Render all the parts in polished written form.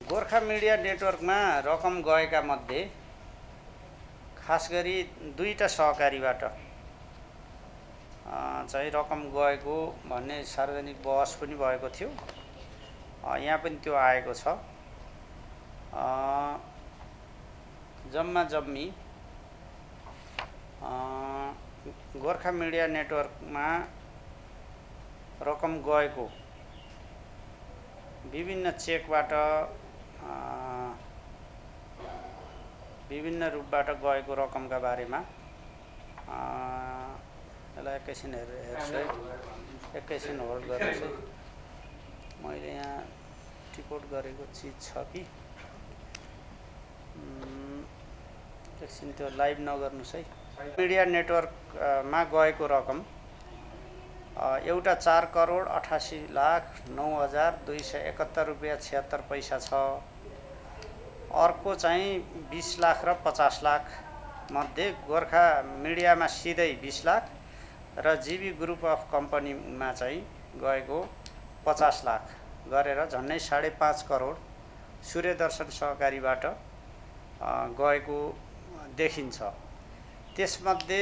Gorkha media नेटवर्कमा रकम गएका मध्ये खास गरी दुईटा सहकारीबाट चाहिँ रकम गएको भन्ने सार्वजनिक बहस पनि भएको थियो। यहाँ पनि त्यो आएको छ। जम्मा जम्मी गोर्खा मिडिया नेटवर्कमा रकम गएको विभिन्न चेकबाट विभिन्न रूपबाट गएको रकमका बारेमा यसलाई एकैछिन हेर्छु है, एकैछिन होल्ड गर्नुहोस् है। मैले यहाँ टिपोट गरेको चिज छ कि एकछिन त्यो लाइभ नगर्नुहोस् है। मिडिया नेटवर्कमा गएको रकम एउटा 4,88,09,271 रुपैयाँ 76 पैसा छ। अर्को चाहिँ 20 लाख र 50 लाख मध्ये गोर्खा मिडियामा सिधै 20 लाख र जीवी ग्रुप अफ कम्पनीमा चाहिँ गएको 50 लाख गरेर झन्डै 5.5 करोड सूर्यदर्शन सहकारीबाट गएको देखिन्छ। त्यसमध्ये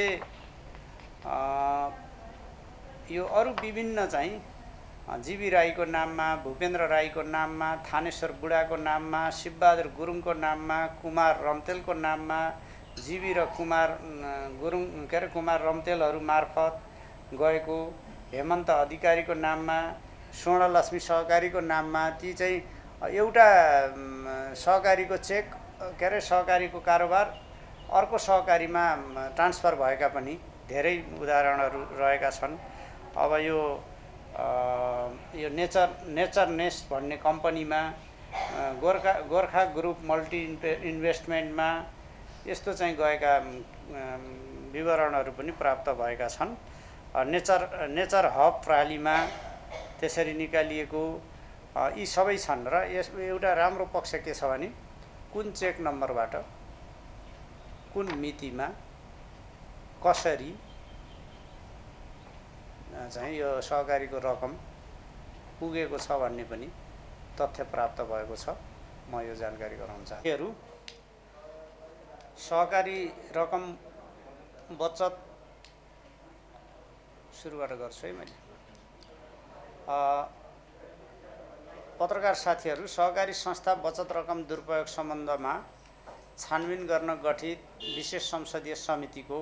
यो अरु विभिन्न चाहिँ जीवी राईको नाममा, भूपेन्द्र राईको नाममा, थानेश्वर बुढाको नाममा, शिवबहादुर गुरुङको नाममा, कुमार रम्तेलको नाममा, जीवी र कुमार गुरुङ कुमार रम्तेलहरू मार्फत गएको, हेमन्त अधिकारीको नाममा, स्वर्णलक्ष्मी सहकारीको नाममा, ती चाहिँ एउटा सहकारीको चेक सहकारीको कारोबार अर्को सहकारीमा ट्रान्सफर भएका पनि धेरै उदाहरणहरू रहेका छन्। अब यो नेचर नेस्ट भन्ने कम्पनीमा, गोर्खा ग्रुप मल्टी इन्भेस्टमेन्टमा यस्तो चाहिँ गएका विवरणहरू पनि प्राप्त भएका छन्। नेचर हब प्रालीमा त्यसरी निकालिएको यी सबै छन्। र यसमा एउटा राम्रो पक्ष के छ भने कुन चेक नम्बरबाट कुन मितिमा कसरी चाहिँ यो सहकारीको रकम पुगेको छ भन्ने पनि तथ्य प्राप्त भएको छ। म यो जानकारी गराउन चाहन्छु। सहकारी रकम बचत सुरुबाट गर्छु है मैले। पत्रकार साथीहरू, सहकारी संस्था बचत रकम दुरुपयोग सम्बन्धमा छानबिन गर्न गठित विशेष संसदीय समितिको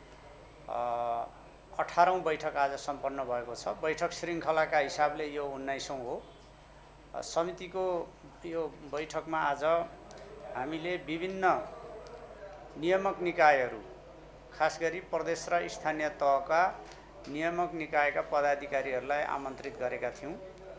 18औं बैठक आज सम्पन्न भएको छ। बैठक श्रृङ्खलाका हिसाबले यो 19औं हो। समितिको यो बैठकमा आज हामीले विभिन्न नियामक निकायहरू, खास गरी प्रदेश र स्थानीय तहका नियामक निकायका पदाधिकारीहरूलाई आमन्त्रित गरेका थियौँ।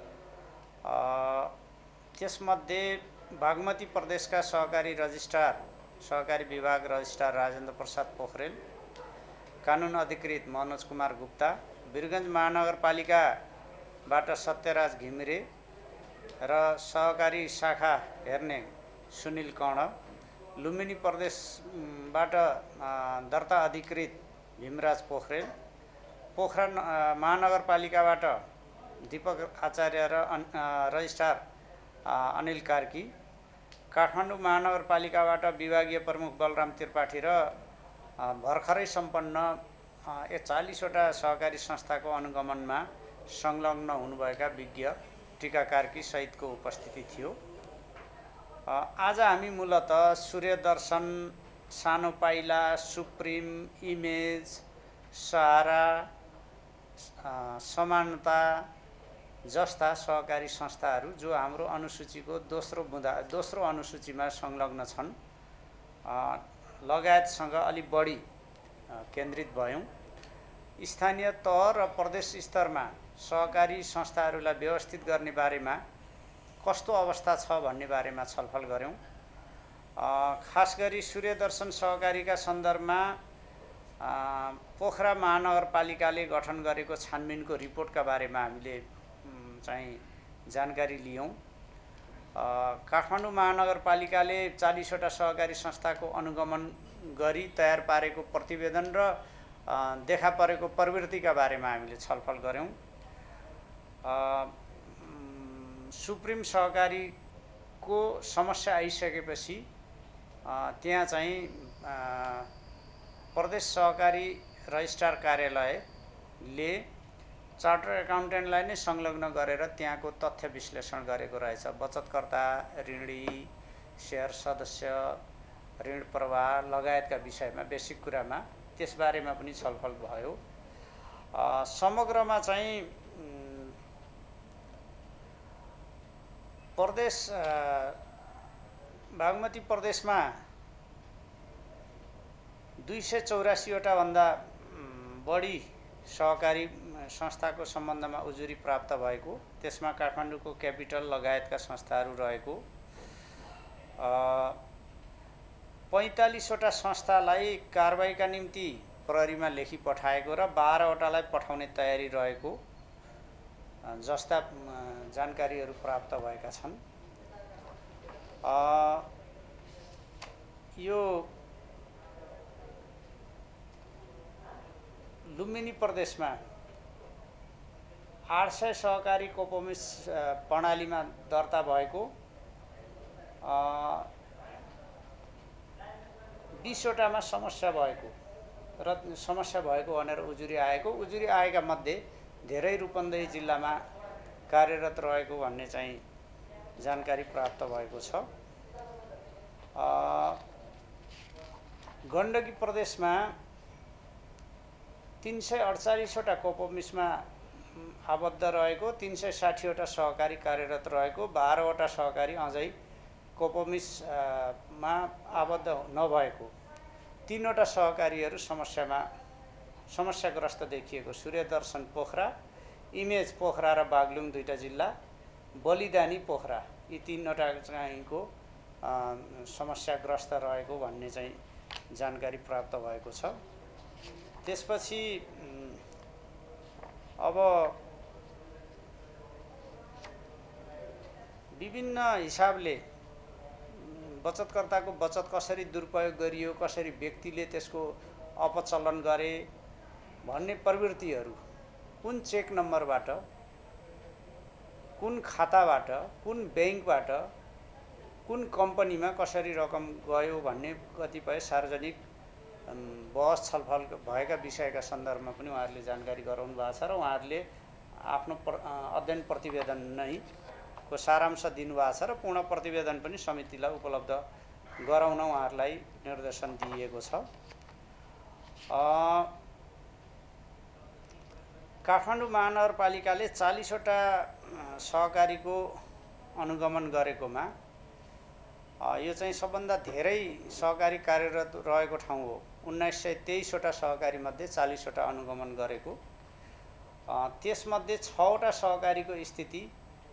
त्यसमध्ये बागमती प्रदेशका सहकारी रजिस्ट्रार, सहकारी विभाग रजिस्ट्रार राजेन्द्र प्रसाद पोखरेल, कानुन अधिकृत मनोज कुमार गुप्ता, वीरगञ्ज महानगरपालिकाबाट सत्यराज घिमिरे र सहकारी शाखा हेर्ने सुनिल कर्ण, लुम्बिनी प्रदेशबाट दर्ता अधिकृत भीमराज पोखरेल, पोखरा महानगरपालिकाबाट दीपक आचार्य र रजिस्ट्रार अनिल कार्की, काठमाडौँ महानगरपालिकाबाट विभागीय प्रमुख बलराम त्रिपाठी र भर्खरै सम्पन्न 40वटा सहकारी संस्थाको अनुगमनमा संलग्न हुनुभएका विज्ञ टीका कार्की सहितको उपस्थिति थियो। आज हामी मूलतः सूर्यदर्शन, सानो पाइला, सुप्रिम, इमेज, सहारा, समानता जस्ता सहकारी संस्थाहरू जो हाम्रो अनुसूचीको दोस्रो अनुसूचीमा संलग्न छन् लगायतसँग अलि बढी केन्द्रित भयौँ। स्थानीय तह र प्रदेश स्तरमा सहकारी संस्थाहरूलाई व्यवस्थित गर्ने बारेमा कस्तो अवस्था छ भन्ने बारेमा छलफल गऱ्यौँ। खास गरी सूर्यदर्शन सहकारीका सन्दर्भमा पोखरा महानगरपालिकाले गठन गरेको छानबिनको रिपोर्टका बारेमा हामीले चाहिँ जानकारी लियौँ। काठमाडौँ महानगरपालिकाले 40वटा सहकारी संस्थाको अनुगमन गरी तयार पारेको प्रतिवेदन र देखा परेको प्रवृत्तिका बारेमा हामीले छलफल गऱ्यौँ। सुप्रिम सहकारी को समस्या आइसकेपछि त्यहाँ चाहिँ प्रदेश सहकारी रजिस्ट्रार कार्यालयले चार्टर एकाउन्टेन्टलाई नै संलग्न गरेर त्यहाँको तथ्य विश्लेषण गरेको रहेछ। बचतकर्ता, ऋणी, सेयर सदस्य, ऋण प्रवाह लगायतका विषयमा बेसिक कुरामा त्यसबारेमा पनि छलफल भयो। समग्रमा चाहिँ प्रदेश बागमती प्रदेशमा 284 वटा भन्दा बढी सहकारी संस्थाको सम्बन्धमा उजुरी प्राप्त भएको, त्यसमा काठमाडौँको क्यापिटल लगायतका संस्थाहरू रहेको, 45 वटा संस्थालाई कारबाहीका निम्ति प्रहरीमा लेखी पठाएको र 12 वटालाई पठाउने तयारी रहेको जस्ता जानकारीहरू प्राप्त भएका छन्। यो लुम्बिनी प्रदेशमा 800 सहकारी कोपोमिस प्रणालीमा दर्ता भएको 20 वटामा समस्या भएको भनेर उजुरी आएको। उजुरी आएका मध्ये धेरै रूपन्देही जिल्लामा कार्यरत रहेको भन्ने चाहिँ जानकारी प्राप्त भएको छ। गण्डकी प्रदेशमा 348 वटा कोपोमिसमा आबद्ध रहेको, 360 वटा सहकारी कार्यरत रहेको, 12 वटा सहकारी अझै कोपोमिसमा आबद्ध नभएको, 3 वटा सहकारीहरू समस्याग्रस्त देखिएको। सूर्यदर्शन पोखरा, इमेज पोखरा र बागलुङ दुईटा जिल्ला, बलिदानी पोखरा, यी 3 वटा चाहिँको समस्याग्रस्त रहेको भन्ने चाहिँ जानकारी प्राप्त भएको छ। त्यसपछि अब विभिन्न हिसाबले बचतकर्ताको बचत कसरी दुरुपयोग गरियो, कसरी व्यक्तिले त्यसको अपचलन गरे भन्ने प्रवृत्तिहरू, कुन चेक नम्बरबाट, कुन खाताबाट, कुन ब्याङ्कबाट, कुन कम्पनीमा कसरी रकम गयो भन्ने कतिपय सार्वजनिक बहस छलफल भएका विषयका सन्दर्भमा पनि उहाँहरूले जानकारी गराउनु भएको छ र उहाँहरूले आफ्नो अध्ययन प्रतिवेदन नै को सारांश दिनुभएको छ र पूर्ण प्रतिवेदन पनि समितिलाई उपलब्ध गराउन उहाँहरूलाई निर्देशन दिइएको छ। काठमाडौँ महानगरपालिकाले 40 वटा सहकारीको अनुगमन गरेकोमा यो चाहिँ सबभन्दा धेरै सहकारी कार्यरत रहेको ठाउँ हो। 1923 वटा सहकारी मध्ये 40 वटा अनुगमन गरेको, त्यसमध्ये 6 वटा सहकारीको स्थिति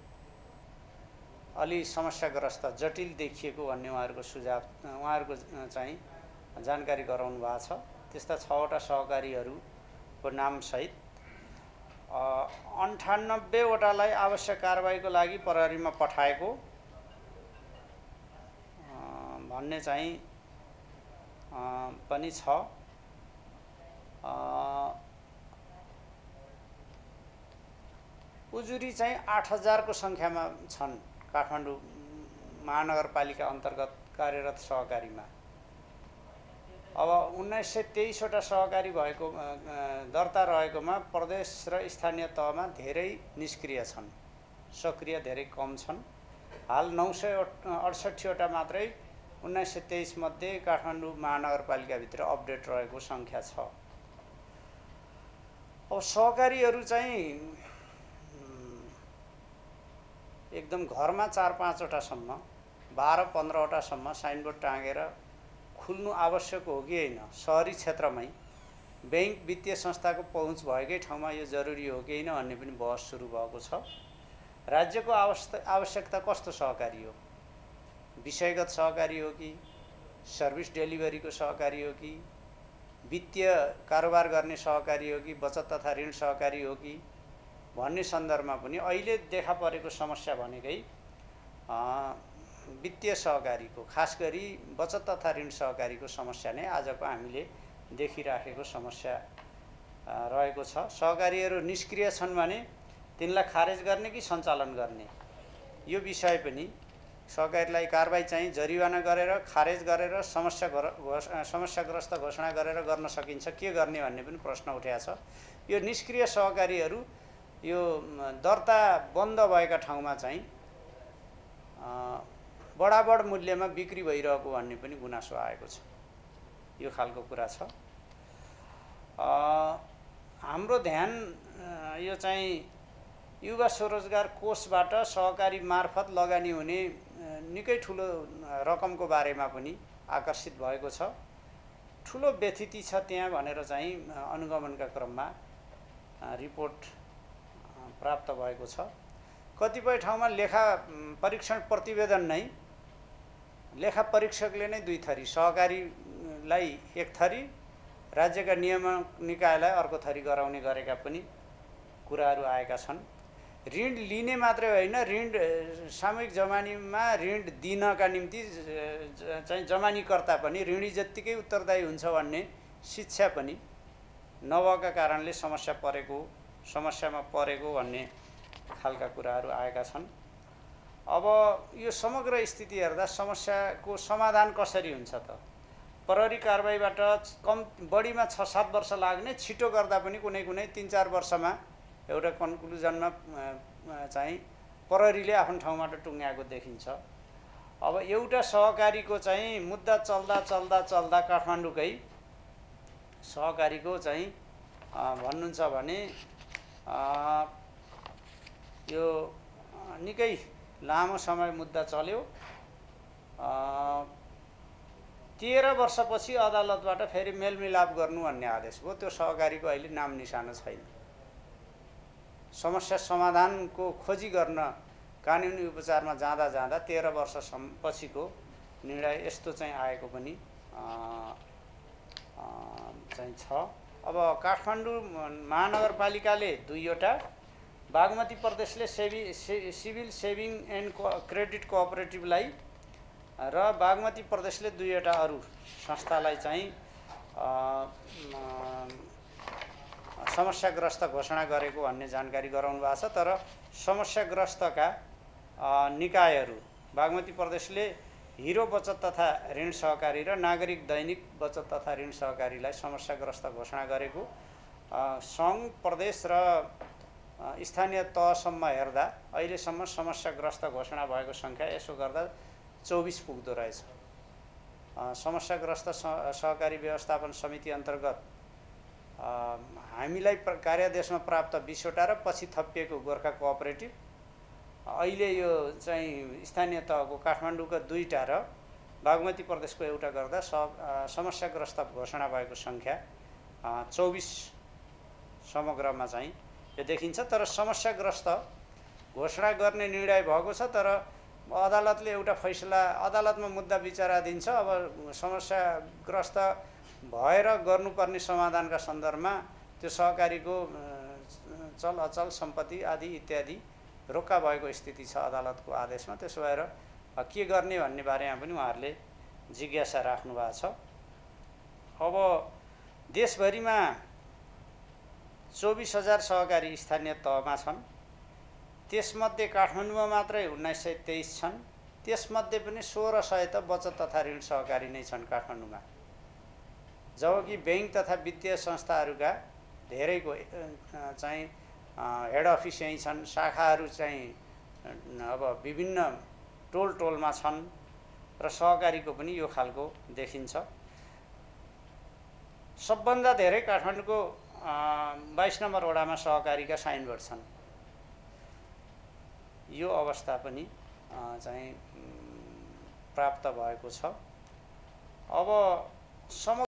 अलि समस्याग्रस्त जटिल देखिएको भन्ने उहाँहरूको सुझाव, उहाँहरूको चाहिँ जानकारी गराउनु भएको छ। त्यस्ता 6 वटा सहकारीहरूको नामसहित 98 वटालाई आवश्यक कारबाहीको लागि प्रहरीमा पठाएको भन्ने चाहिँ पनि छ। उजुरी चाहिँ 8000 को सङ्ख्यामा छन् काठमाडौँ महानगरपालिका अन्तर्गत कार्यरत सहकारीमा। अब 1923 वटा सहकारी भएको दर्ता रहेकोमा प्रदेश र स्थानीय तहमा धेरै निष्क्रिय छन्, सक्रिय धेरै कम छन्। हाल 968 वटा मात्रै 1923 मध्ये काठमाडौँ महानगरपालिकाभित्र अपडेट रहेको सङ्ख्या छ। अब सहकारीहरू चाहिँ एकदम घरमा 4-5 वटासम्म, 12-15 वटासम्म साइनबोर्ड टाँगेर खुल्नु आवश्यक हो कि होइन? सहरी क्षेत्रमै ब्याङ्क वित्तीय संस्थाको पहुँच भएकै ठाउँमा यो जरुरी हो कि होइन भन्ने पनि बहस सुरु भएको छ। राज्यको आवश्यकता कस्तो सहकारी हो? विषयगत सहकारी हो कि सर्भिस डेलिभरीको सहकारी हो कि वित्तीय कारोबार गर्ने सहकारी हो कि बचत तथा ऋण सहकारी हो कि भन्ने सन्दर्भमा पनि अहिले देखा परेको समस्या भनेकै वित्तीय सहकारीको, खास गरी बचत तथा ऋण सहकारीको समस्या नै आजको हामीले देखिराखेको समस्या रहेको छ। सहकारीहरू निष्क्रिय छन् भने तिनलाई खारेज गर्ने कि सञ्चालन गर्ने, यो विषय पनि सहकारीलाई कारबाही चाहिँ जरिवाना गरेर खारेज गरेर समस्याग्रस्त घोषणा गरेर गर्न सकिन्छ, के गर्ने भन्ने पनि प्रश्न उठेको छ। यो निष्क्रिय सहकारीहरू यो दर्ता बन्द भएका ठाउँमा चाहिँ बडाबड मूल्यमा बिक्री भइरहेको भन्ने पनि गुनासो आएको छ। यो खालको कुरा छ। हाम्रो ध्यान यो चाहिँ युवा स्वरोजगार कोषबाट सहकारी मार्फत लगानी हुने निकै ठुलो रकमको बारेमा पनि आकर्षित भएको छ। ठुलो व्यथिति छ त्यहाँ भनेर चाहिँ अनुगमनका क्रममा रिपोर्ट प्राप्त भएको छ। कतिपय ठाउँमा लेखा परीक्षण प्रतिवेदन नै लेखा परीक्षकले नै दुई थरी, सहकारीलाई एक थरी, राज्यका नियामक निकायलाई अर्को थरी गराउने गरेका पनि कुराहरू आएका छन्। ऋण लिने मात्रै होइन, ऋण सामूहिक जमानीमा ऋण दिनका निम्ति चाहिँ जमानीकर्ता पनि ऋणी जत्तिकै उत्तरदायी हुन्छ भन्ने शिक्षा पनि नभएका कारणले समस्यामा परेको भन्ने खालका कुराहरू आएका छन्। अब यो समग्र स्थिति हेर्दा समस्याको समाधान कसरी हुन्छ त? प्रहरी कारबाहीबाट बढीमा 6-7 वर्ष लाग्ने, छिटो गर्दा पनि कुनै 3-4 वर्षमा एउटा कन्क्लुजनमा चाहिँ प्रहरीले आफ्नो ठाउँबाट टुङ्ग्याएको देखिन्छ। अब एउटा सहकारीको चाहिँ मुद्दा चल्दा काठमाडौँकै सहकारीको चाहिँ भन्नुहुन्छ भने यो निकै लामो समय मुद्दा चल्यो। 13 वर्षपछि अदालतबाट फेरि मेलमिलाप गर्नु भन्ने आदेश भयो। त्यो सहकारीको अहिले नाम निशाना छैन। समस्या समाधानको खोजी गर्न कानुनी उपचारमा जाँदा 13 वर्षसम्म पछिको निर्णय यस्तो चाहिँ आएको पनि चाहिँ छ। अब काठमाडौँ महानगरपालिकाले 2वटा, बागमती प्रदेशले सिभिल सेभिङ एन्ड क्रेडिट कोअपरेटिभलाई र बागमती प्रदेशले 2वटा अरू संस्थालाई चाहिँ समस्याग्रस्त घोषणा गरेको भन्ने जानकारी गराउनु भएको छ। तर समस्याग्रस्तका निकायहरू बागमती प्रदेशले हिरो बचत तथा ऋण सहकारी र नागरिक दैनिक बचत तथा ऋण सहकारीलाई समस्याग्रस्त घोषणा गरेको, सङ्घ प्रदेश र स्थानीय तहसम्म हेर्दा अहिलेसम्म समस्याग्रस्त घोषणा भएको सङ्ख्या यसो गर्दा 24 पुग्दो रहेछ। समस्याग्रस्त सहकारी व्यवस्थापन समिति अन्तर्गत हामीलाई कार्यादेशमा प्राप्त 20वटा र पछि थपिएको गोर्खा कोअपरेटिभ, अहिले यो चाहिँ स्थानीय तहको काठमाडौँका 2वटा र बागमती प्रदेशको एउटा गर्दा समस्याग्रस्त घोषणा भएको सङ्ख्या 24 समग्रमा चाहिँ यो देखिन्छ। तर समस्याग्रस्त घोषणा गर्ने निर्णय भएको छ। तर अदालतले एउटा फैसला, अदालतमा मुद्दा विचाराधीन छ। अब समस्याग्रस्त भएर गर्नुपर्ने समाधानका सन्दर्भमा त्यो सहकारीको चल अचल सम्पत्ति आदि इत्यादि रोक्का भएको स्थिति छ अदालतको आदेशमा। त्यसो भएर के गर्ने भन्ने बारेमा पनि उहाँहरूले जिज्ञासा राख्नु भएको छ। अब देशभरिमा 24,000 सहकारी स्थानीय तहमा छन्। त्यसमध्ये काठमाडौँमा मात्रै 1923 छन्। त्यसमध्ये पनि 1600 त बचत तथा ऋण सहकारी नै छन् काठमाडौँमा, जबकि बैंक तथा वित्तीय संस्थाहरूका धेरैको चाहिँ हेड अफिस यहीँ छन्। शाखाहरू चाहिँ अब विभिन्न टोलमा छन् र सहकारीको पनि यो खालको देखिन्छ। सबभन्दा धेरै काठमाडौँको 22 नम्बर वडामा सहकारीका साइनबोर्ड छन्। यो अवस्था पनि चाहिँ प्राप्त भएको छ। अब